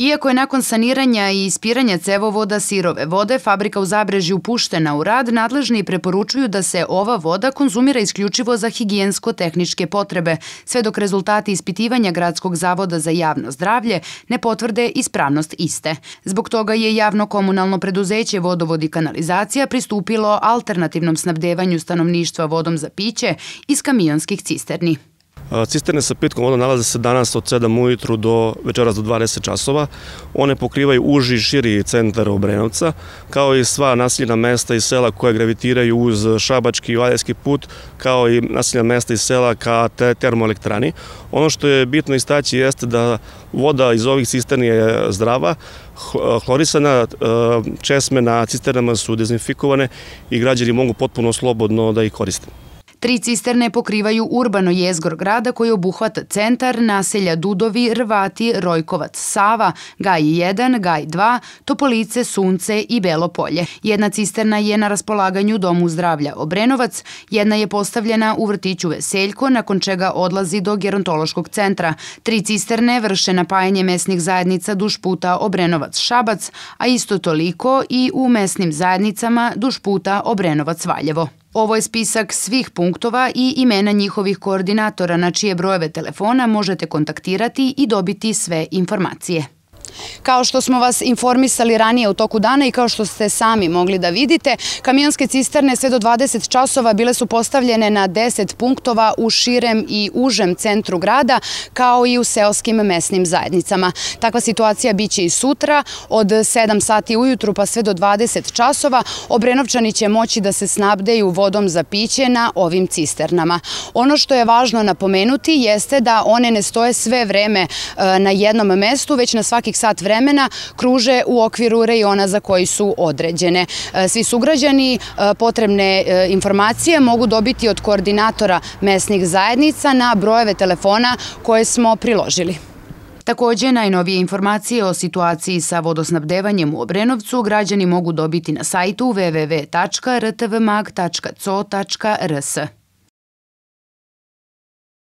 Iako je nakon saniranja i ispiranja cevovoda sirove vode fabrika u Zabrežju puštena u rad, nadležni preporučuju da se ova voda konzumira isključivo za higijensko-tehničke potrebe, sve dok rezultati ispitivanja Gradskog zavoda za javno zdravlje ne potvrde ispravnost iste. Zbog toga je javno komunalno preduzeće Vodovod i kanalizacija pristupilo alternativnom snabdevanju stanovništva vodom za piće iz kamionskih cisterni. Cisterne sa pitkom vodom nalaze se danas od 7 ujutru do večeras do 20 časova. One pokrivaju uži i širi centar Obrenovca, kao i sva naseljena mesta i sela koje gravitiraju uz Šabački i Valjevski put, kao i naseljena mesta i sela ka termoelektrani. Ono što je bitno istaći jeste da voda iz ovih cisterni je zdrava, hlorisana, česme na cisternama su dezinfikovane i građani mogu potpuno slobodno da ih koriste. 3 cisterne pokrivaju urbano jezgro grada koji obuhvata centar, naselja Dudovi, Rvati, Rojkovac, Sava, Gaj 1, Gaj 2, Topolice, Sunce i Belo polje. Jedna cisterna je na raspolaganju Domu zdravlja Obrenovac, jedna je postavljena u vrtiću Veseljko, nakon čega odlazi do gerontološkog centra. 3 cisterne vrše napajanje mesnih zajednica duž puta Obrenovac-Šabac, a isto toliko i u mesnim zajednicama duž puta Obrenovac-Valjevo. Ovo je spisak svih punktova i imena njihovih koordinatora na čije brojeve telefona možete kontaktirati i dobiti sve informacije. Kao što smo vas informisali ranije u toku dana i kao što ste sami mogli da vidite, kamionske cisterne sve do 20 časova bile su postavljene na 10 punktova u širem i užem centru grada, kao i u seoskim mesnim zajednicama. Takva situacija biće i sutra, od 7 sati ujutru pa sve do 20 časova. Obrenovčani će moći da se snabdeju vodom za piće na ovim cisternama. Ono što je važno napomenuti jeste da one ne stoje sve vreme na jednom mestu, već na svakih sat vremena kruže u okviru rejona za koji su određene. Svi sugrađani potrebne informacije mogu dobiti od koordinatora mesnih zajednica na brojeve telefona koje smo priložili. Takođe, najnovije informacije o situaciji sa vodosnabdevanjem u Obrenovcu građani mogu dobiti na sajtu www.rtvmag.co.rs.